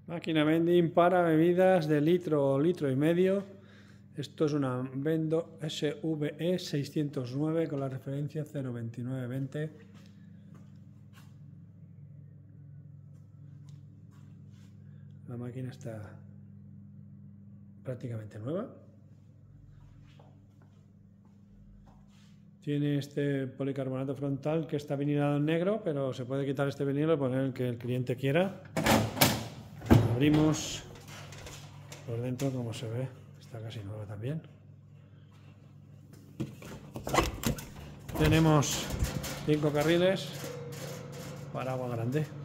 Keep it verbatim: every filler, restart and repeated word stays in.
Máquina vending para bebidas de litro o litro y medio. Esto es una Vendo S V E seiscientos nueve con la referencia cero veintinueve veinte. La máquina está prácticamente nueva. Tiene este policarbonato frontal que está vinilado en negro, pero se puede quitar este vinilo y poner el que el cliente quiera. Abrimos por dentro, como se ve, está casi nueva también. Tenemos cinco carriles para agua grande.